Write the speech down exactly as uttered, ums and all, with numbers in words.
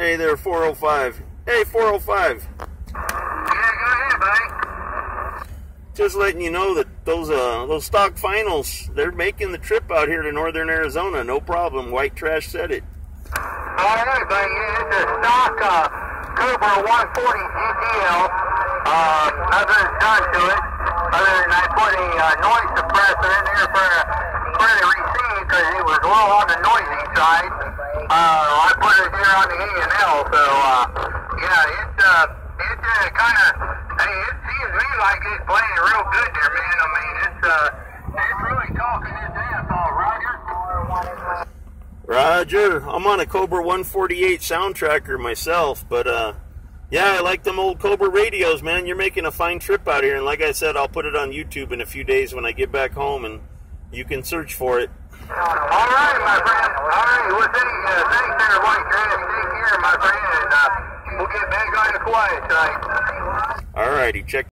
Hey there, four oh five. Hey, four oh five. Yeah, go ahead, buddy. Just letting you know that those uh those stock finals, they're making the trip out here to northern Arizona. No problem. White Trash said it. All right, buddy. Yeah, it's a stock uh, Cobra one forty G T L. Uh, nothing's done to it other than I put a uh, noise suppressor in there for, for the receive because it was a little on the noisy side. Uh, I put it here on the A and L, so uh, yeah, it's uh, it uh, kind of. Hey, it seems to me like it's playing real good there, man. I mean, it's uh, it's really talking its ass off, Roger. Roger, I'm on a Cobra one forty-eight sound tracker myself, but uh, yeah, I like them old Cobra radios, man. You're making a fine trip out here, and like I said, I'll put it on YouTube in a few days when I get back home, and you can search for it. All right, my friend. All right, well, thanks, uh, thanks there, White Trash. Take care, my friend, and uh, we'll get back on the quiet side. All righty, check.